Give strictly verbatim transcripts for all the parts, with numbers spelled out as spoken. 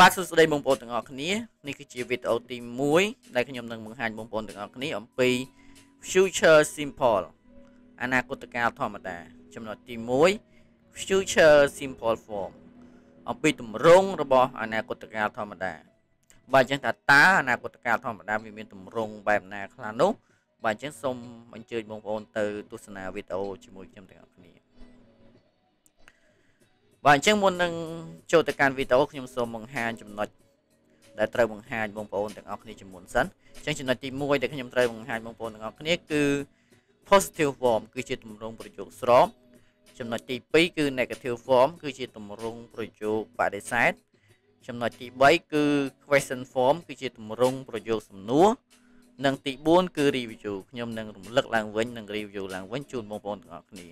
បាទសួស្តីបងប្អូនទាំងអស់គ្នានេះគឺជាវីដេអូទីមួយដែលខ្ញុំនឹងបង្ហាញបងប្អូនទាំងអស់គ្នាអំពី Future Simple អនាគតកាលធម្មតាចំណុចទីមួយ Future Simple Form អំពីទម្រង់របស់អនាគតកាលធម្មតាបាទអញ្ចឹងថាតើអនាគតកាលធម្មតាវាមានទម្រង់បែបណាខ្លះនោះបាទអញ្ចឹងសូមអញ្ជើញបងប្អូនទៅទស្សនាវីដេអូជាមួយខ្ញុំទាំងអស់គ្នាបាទអញ្ចឹងមុននឹងចូលទៅកាន់វីដេអូខ្ញុំសូមបង្ហាញចំណុចដែលត្រូវបង្ហាញបងប្អូនទាំងអស់គ្នាជាមុនសិនអញ្ចឹងចំណុចទីមួយដែលខ្ញុំត្រូវបង្ហាញបងប្អូនទាំងអស់គ្នាគឺ positive form គឺជាទម្រង់ប្រយោគស្របចំណុចទីពីរគឺ negative form គឺជាទម្រង់ប្រយោគបដិសេធចំណុចទីបីគឺ question form គឺជាទម្រង់ប្រយោគសំណួរនិងទីបួនគឺ review ខ្ញុំនឹងរំលឹកឡើងវិញនិង review ឡើងវិញជូនបងប្អូនទាំងអស់គ្នា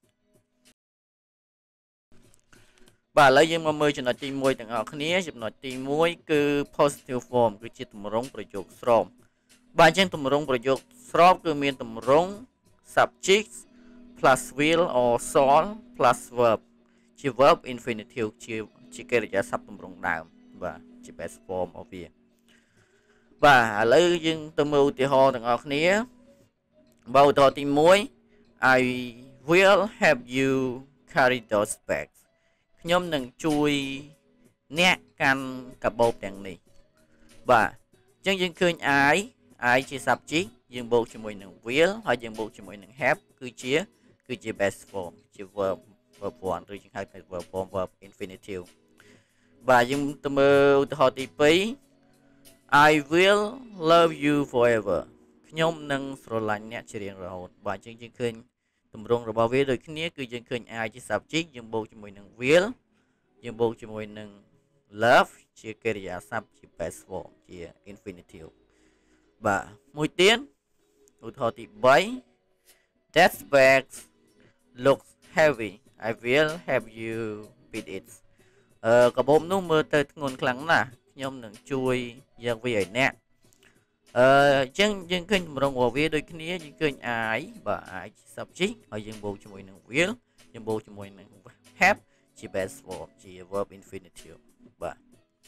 បាទឥឡូវយើងមកមើលចំណុចទីមួយទាំងអស់គ្នាចំណុចទីមួយគឺ positive form គឺជាទម្រង់ប្រយោគស្របបាទអញ្ចឹងទម្រង់ប្រយោគស្របគឺមានទម្រង់ subject plus will or shall plus verb ជា verb infinitive ជាជាកិរិយាសព្ទទម្រង់ដើមបាទជា base form របស់វាបាទឥឡូវយើងទៅមើលឧទាហរណ៍ទាំងអស់គ្នាបាទឧទាហរណ៍ទីមួយ I will help you carry those bagsខ្ញុំនឹងជួយអ្នកកាន់កាបូបទាំងនេះបាទអញ្ចឹងយើងឃើញ I I ជា subject យើងបូកជាមួយនឹង will ហើយយើងបូកជាមួយនឹង have គឺជាគឺជា base form ជា verb verb one ឬយើងហៅថា verb form verb infinitive បាទយើងទៅមើលឧទាហរណ៍ទីពីរ I will love you forever ខ្ញុំនឹងស្រឡាញ់អ្នកជារៀងរហូតបាទអញ្ចឹងយើងឃើញទម្រង់របស់វាដូចគ្នាគឺយើងឃើញ I ជា subject យើងបូកជាមួយនឹង will យើងបូកជាមួយនឹង love ជាកិរិយាសព្ទជា base form ជា infinitive បាទមួយទៀតឧទាហរណ៍ទីបី That bag looks heavy I will help you with it អឺកាបូបនោះមើលទៅធ្ងន់ខ្លាំងណាស់ខ្ញុំនឹងជួយយកវាឲ្យអ្នកអឺអញ្ចឹងយើងឃើញទម្រង់របស់វាដូចគ្នាយើងឃើញ I បាទ I ជា subject ហើយយើងបូកជាមួយនឹង will យើងបូកជាមួយនឹង have ជា base form ជា verb infinitive បាទ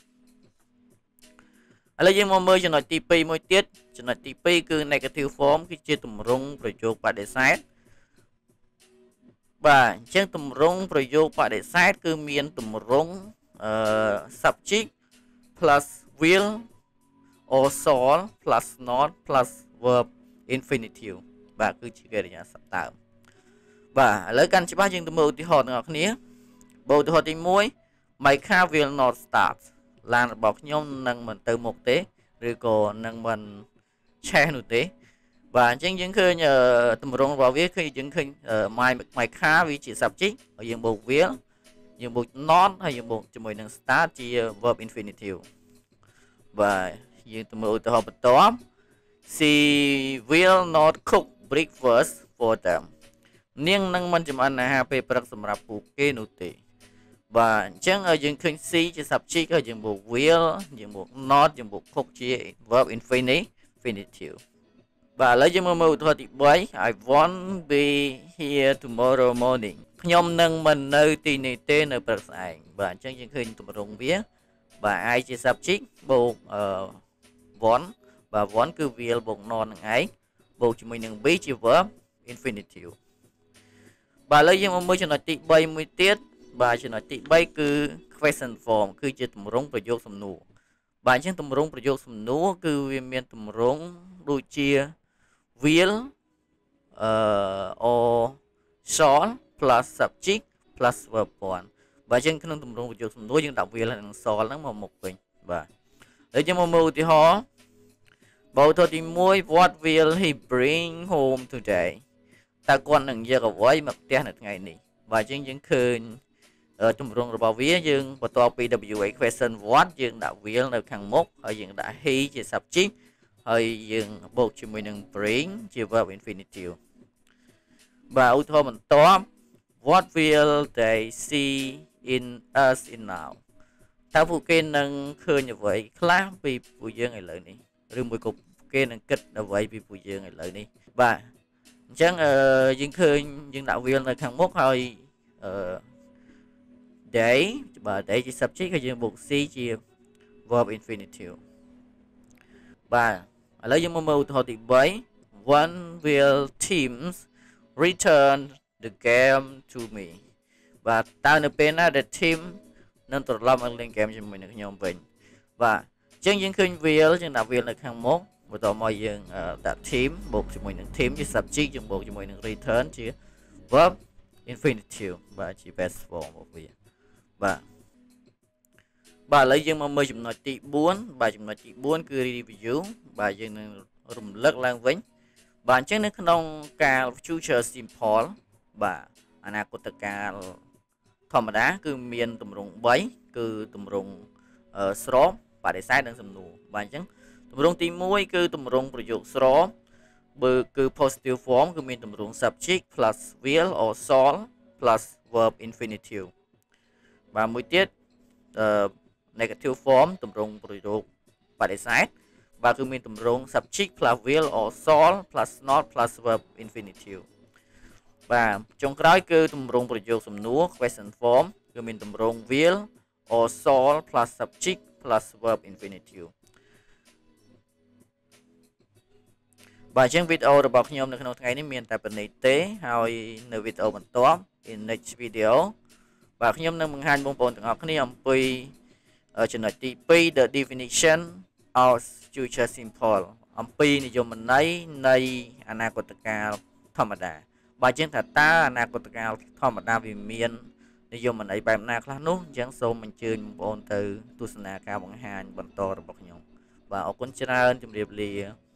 ឥឡូវយើងមកមើលចំណុចទីពីរមួយទៀតចំណុចទីពីរគឺ negative form គឺជាទម្រង់ប្រយោគបដិសេធបាទអញ្ចឹងទម្រង់ប្រយោគបដិសេធគឺមានទម្រង់អឺ subject plus will or shall plus not plus verb infinitive បាទគឺជាកិរិយាសព្ទដើមបាទឥឡូវកាន់ច្បាស់យើងទៅមើលឧទាហរណ៍ទាំងអស់គ្នាបើឧទាហរណ៍ទីមួយ My car will not start ឡានរបស់ខ្ញុំនឹងមិនទៅមុខទេឬក៏នឹងមិនឆេះនោះទេបាទអញ្ចឹងយើងឃើញទម្រង់របស់វាគឺយើងឃើញ my my car វាជា subject ហើយយើងបូក will យើងបូក not ហើយយើងបូកជាមួយនឹង start ជា verb infinitive បាទយើងទៅមើលឧទាហរណ៍បន្ទាប់ She will not cook breakfast for them នាងនឹងមិនចម្អិនអាហារពេលព្រឹកសម្រាប់ពួកគេនោះទេបាទអញ្ចឹងយើងឃើញ C ជា subject ហើយយើងបូក will យើងបូក not យើងបូក cook ជា verb infinitive បាទឥឡូវយើងមកមើលឧទាហរណ៍ទីបី I won't be here tomorrow morning ខ្ញុំនឹងមិននៅទីនេះទេនៅព្រឹកស្អែកបាទអញ្ចឹងយើងឃើញទម្រង់វាបាទ I ជា subject បូកអឺ want បាទ want គឺ will បូក not នឹងឯងបូកជាមួយនឹង be ជា verb infinitive បាទឥឡូវយើងមកមើលចំណុចទីបីមួយទៀតបាទចំណុចទីបីគឺ question form គឺជាទម្រង់ប្រយោគសំណួរបាទអញ្ចឹងទម្រង់ប្រយោគសំណួរគឺវាមានទម្រង់ដូចជា will អឺ or shall plus subject plus verb one បាទអញ្ចឹងក្នុងទម្រង់ប្រយោគសំណួរយើងដាក់ will ហើយនិង shall ហ្នឹងមកមុខវិញបាទហើយយើងមកមើលឧទាហរណ៍បើឧទាហរណ៍ទីមួយ What will he bring home today តើគាត់នឹងយកអ្វីមកផ្ទះនៅថ្ងៃនេះបាទអញ្ចឹងយើងឃើញទម្រង់របស់វាយើងបន្ទាប់ពី W A question what យើងដាក់ will នៅខាងមុខហើយយើងដាក់ he ជា subject ហើយយើងបូកជាមួយនឹង bring ជា verb infinitive បាទឧទាហរណ៍បន្ទាប់ What will they see in us in now តើពួកគេនឹងឃើញអ្វីខ្លះពីពួកយើងឥឡូវនេះឬមួយក៏គេនឹងគិតអ្វីពីពួកយើងឥឡូវនេះបាទអញ្ចឹងយើងឃើញយើងដាក់ will នៅខាងមុខហើយអឺ they បាទ they ជា subject ហើយយើងបូក c ជា verb infinitive បាទឥឡូវយើងមកមើលឧទាហរណ៍ទី3 When will teams return the game to me បាទតើនៅពេលណាដែល team នឹងត្រឡប់មកលេង game ជាមួយនឹងខ្ញុំវិញបាទអញ្ចឹងយើងឃើញ will យើងដាក់ will នៅខាងមុខបន្ទាប់មកយើងដាក់ team បូកជាមួយនឹង team ជា subject យើងបូកជាមួយនឹង return ជា verb infinitive បាទជា base form របស់វាបាទបាទឥឡូវយើងមកមើលចំណុចទី4បាទចំណុចទី4គឺ review បាទយើងនឹងរំលឹកឡើងវិញបាទអញ្ចឹងនៅក្នុងកាល future simple បាទអនាគតកាលធម្មតាគឺមានទម្រង់3គឺទម្រង់ស្របបដិសេធនិងសំណួរបាទអញ្ចឹងទម្រង់ទី1គឺទម្រង់ប្រយោគស្របបើគឺ positive form គឺមានទម្រង់ subject plus will or shall plus verb infinitive បាទមួយទៀតអឺ negative form ទម្រង់ប្រយោគបដិសេធបាទគឺមានទម្រង់ subject plus will or shall plus not plus verb infinitive បាទចុងក្រោយគឺទម្រង់ប្រយោគសំណួរ question form គឺមានទម្រង់ will or shall plus subject plus verb infinitive បាទអញ្ចឹងវីដេអូរបស់ខ្ញុំនៅក្នុងថ្ងៃនេះមានតែប៉ុណ្ណេះទេហើយនៅវីដេអូបន្ទាប់ in next video បាទខ្ញុំនឹងបង្ហាញបងប្អូនទាំងអស់គ្នាអំពីចំណុចទី2 the definition of future simple អំពីនិយមន័យនៃអនាគតកាលធម្មតាបាទអញ្ចឹងថាតើអនាគតកាលធម្មតាវាមាននិយមន័យបែបណាខ្លះនោះអញ្ចឹងសូមអញ្ជើញបងប្អូនទៅទស្សនាការបង្ហាញបន្តរបស់ខ្ញុំបាទអរគុណច្រើនជម្រាបលា